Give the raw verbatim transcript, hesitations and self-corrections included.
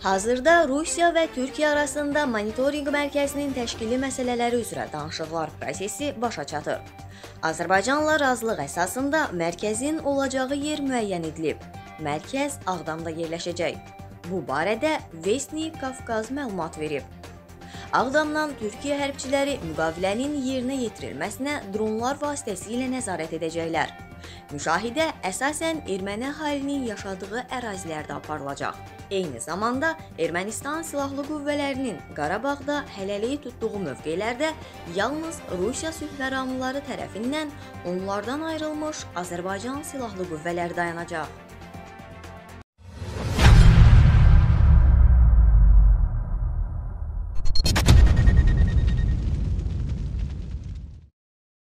Hazırda Rusiya və Türkiyə arasında monitorinq mərkəzinin təşkili məsələləri üzrə danışıqlar prosesi başa çatır. Azərbaycanla razılıq əsasında mərkəzin olacağı yer müəyyən edilib. Mərkəz Ağdamda yerləşəcək. Bu barədə Vestnik Qafqaz məlumat verib. Ağdamdan Türkiyə hərbçiləri müqavilənin yerinə yetirilməsinə dronlar vasitəsilə nəzarət edəcəklər. Müşahidə əsasən erməni əhalinin yaşadığı ərazilərdə aparılacaq. Eyni zamanda Ermənistan silahlı qüvvələrinin Qarabağda hələlik tutduğu mövqelərdə yalnız Rusiya sülh məramlıları tərəfindən onlardan ayrılmış Azərbaycan silahlı qüvvələri dayanacaq.